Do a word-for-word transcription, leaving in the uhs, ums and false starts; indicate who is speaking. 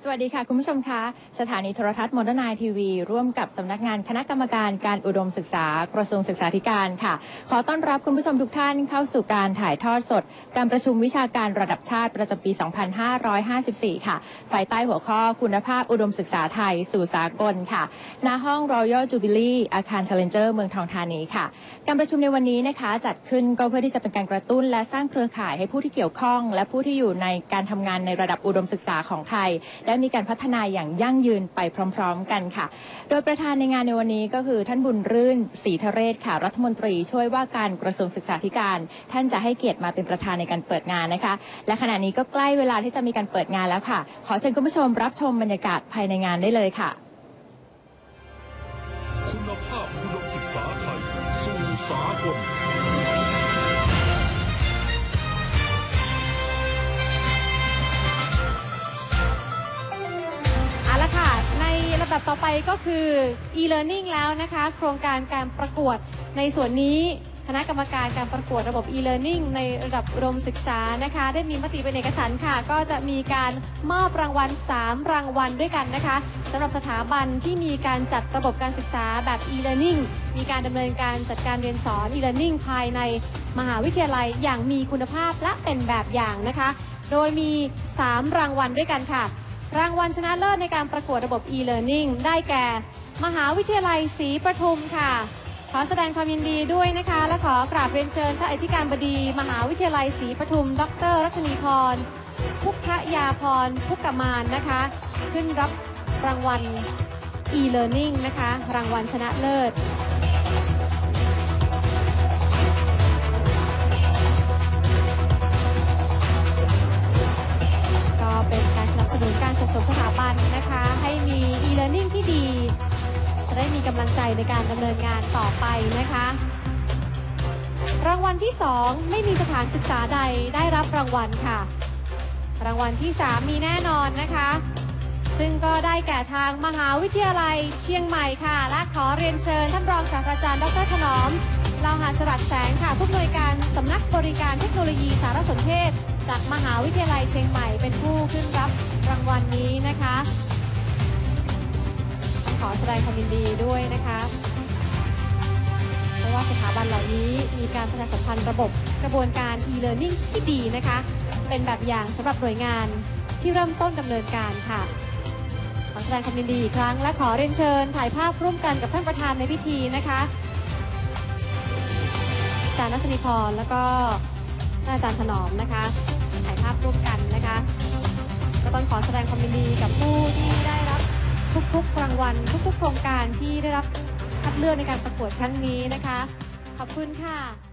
Speaker 1: วัสดีค่ะคุณผู้ชมคะสถานีโทรทัศน์โมเดิร์นไนน์ทีวีร่วมกับสำนักงานคณะกรรมการการอุดมศึกษากระทรวงศึกษาธิการค่ะขอต้อนรับคุณผู้ชมทุกท่านเข้าสู่การถ่ายทอดสดการประชุมวิชาการระดับชาติประจำปี สองพันห้าร้อยห้าสิบสี่ ค่ะภายใต้หัวข้อคุณภาพอุดมศึกษาไทยสู่สากลค่ะณห้อง Royal Jubilee อาคาร Challenger เมืองทองธานีค่ะการประชุมในวันนี้นะคะจัดขึ้นก็เพื่อที่จะเป็นการกระตุ้นและสร้างเครือข่ายให้ผู้ที่เกี่ยวข้องและผู้ที่อยู่ในการทำงานในระดับอุดมศึกษาของไทยได้มีการพัฒนาอย่างยั่งยืนไปพร้อมๆกันค่ะโดยประธานในงานในวันนี้ก็คือท่านบุญรื่นศรีทะเรศค่ะรัฐมนตรีช่วยว่าการกระทรวงศึกษาธิการท่านจะให้เกียรติมาเป็นประธานในการเปิดงานนะคะและขณะนี้ก็ใกล้เวลาที่จะมีการเปิดงานแล้วค่ะขอเชิญคุณผู้ชมรับชมบรรยากาศภายในงานได้เลยค่ะ
Speaker 2: คุณภาพอุดมศึกษาไทยสู่สากล
Speaker 3: ลำดับต่อไปก็คือ e-learning แล้วนะคะโครงการการประกวดในส่วนนี้คณะกรรมการการประกวดระบบ e-learning ในระดับอุดมศึกษานะคะได้มีมติเป็นเอกฉันท์ค่ะก็จะมีการมอบรางวัลสามรางวัลด้วยกันนะคะสำหรับสถาบันที่มีการจัดระบบการศึกษาแบบ e-learning มีการดำเนินการจัดการเรียนสอน e-learning ภายในมหาวิทยาลัยอย่างมีคุณภาพและเป็นแบบอย่างนะคะโดยมีสามรางวัลด้วยกันค่ะรางวัลชนะเลิศในการประกวดระบบ e-learning ได้แก่มหาวิทยาลัยศรีประทุมค่ะขอแสดงความยินดีด้วยนะคะและขอกราบเรียนเชิญท่านอธิการบดีมหาวิทยาลัยศรีประทุมดรรัชนีพรพุทธยาพรพุกมานนะคะขึ้นรับรางวัล e-learning นะคะรางวัลชนะเลิศก็เป็นการสนับสนุนการส่งเสริมสถาบันนะคะให้มี e-learning ที่ดีจะได้มีกำลังใจในการดำเนินงานต่อไปนะคะรางวัลที่สองไม่มีสถานศึกษาใดได้รับรางวัลค่ะรางวัลที่สามมีแน่นอนนะคะซึ่งก็ได้แก่ทางมหาวิทยาลัยเชียงใหม่ค่ะและขอเรียนเชิญท่านรองศาสตราจารย์ดร.ถนอมลาวหาสลัดแสงค่ะผู้อำนวยการสำนักบริการเทคโนโลยีสารสนเทศจากมหาวิทยาลัยเชียงใหม่เป็นผู้ขึ้นรับรางวัลนี้นะคะขอแสดงความยินดีด้วยนะคะเพราะว่าสถาบันเหล่านี้มีการประชาสัมพันธ์ระบบกระบวนการ e-learning ที่ดีนะคะเป็นแบบอย่างสำหรับหน่วยงานที่เริ่มต้นดำเนินการค่ะขอแสดงความยินดีอีกครั้งและขอเรียนเชิญถ่ายภาพร่วมกันกับท่านประธานในพิธีนะคะอาจารย์รัชนีพรแล้วก็อาจารย์ถนอมนะคะถ่ายภาพร่วมกันนะคะก็ต้องขอแสดงความยินดีกับผู้ที่ได้รับทุกๆรางวัลทุกๆโครงการที่ได้รับคัดเลือกในการประกวดครั้งนี้นะคะขอบคุณค่ะ